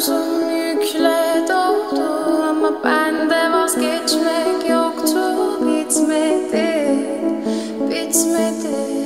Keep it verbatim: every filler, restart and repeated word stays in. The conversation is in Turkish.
Omzum yükle doldu ama bende vazgeçmek yoktu. Bitmedi, bitmedi.